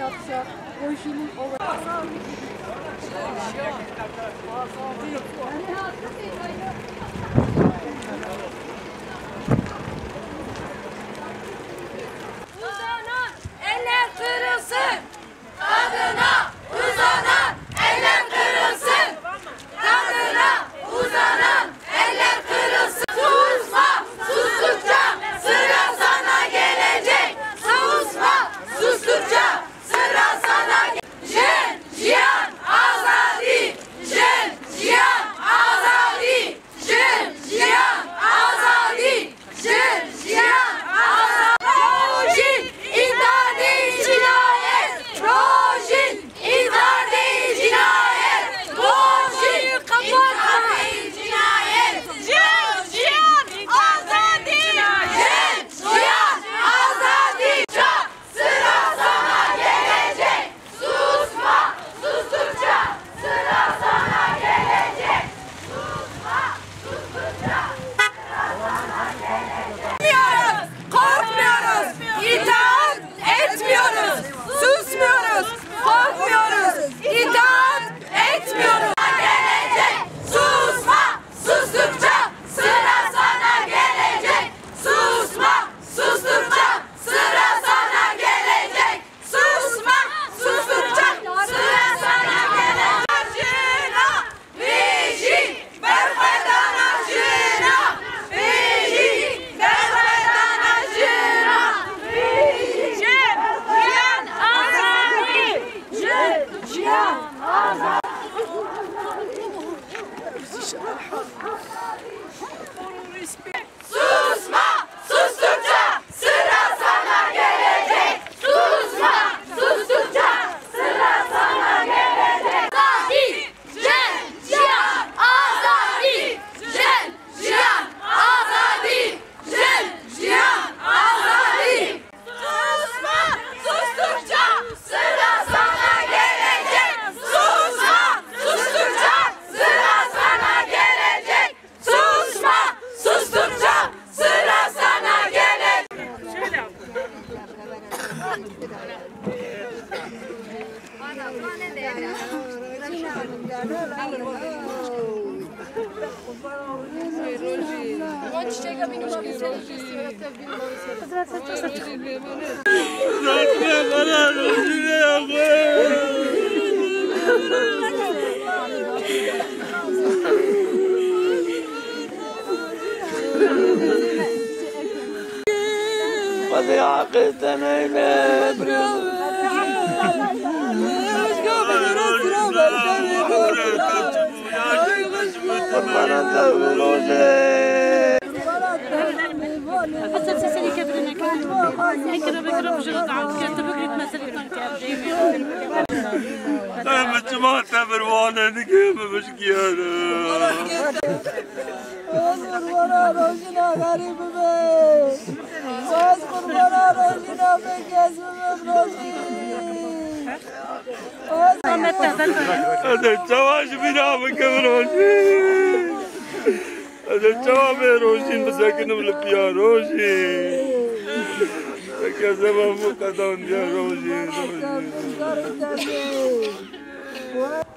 yapsa Roji'nin Uzanan eller kırılsın. Kadına uzanan eller kırılsın. Kadına uzanan eller kırılsın. Susma, sustukça sıra sana gelecek. Susma, sustukça sıra sana gelecek. Jen, Jiyan, Azadi. Jen, Jiyan, Azadi. Jen, Jiyan, Azadi. Jen, Jiyan, Azadi. Rojin, intihar değil cinayet. Rojin, intihar değil cinayet. Rojin, intihar değil cinayet. Jen, Jiyan, Azadi. Jen, Jiyan, Azadi. Sıra sana gelecek. Susma, sustukça sıra sana gelecek. Susma, sustukça sıra sana gelecek. Korkmuyoruz, itaat etmiyoruz, susmuyoruz, korkmuyoruz, itaat etmiyoruz. Gelecek, susma, sustukça sıra sana gelecek. Susma, sustukça sıra sana gelecek. Susma, sustukça sıra sana gelecek. Acına, veci, berfedan acına, veci, berfedan acına, veci. Jen, Jiyan, Azadi. Jen, Jiyan, Azadi. Susma, sustukça sıra sana gelecek. Susma, sustukça sıra sana gelecek. Azadi, Jen, Jiyan, Azadi. Jen, Jiyan, Azadi. Jen, Jiyan, Azadi. Susma, sustukça sıra sana gelecek. Susma, sustukça sıra sana gelecek. Susma, sustukça sıra sana gelecek. قد عقدتنا إلى ما بروانه نجيب مشكلة. قربانا روزنا غريب بي ساز قربانا روزنا بكاسم بروزي هذا الجواش بنا بكبروشي هذا الجواب روشين مساكن بالبيا روشي كذا ما مقدم يا روشي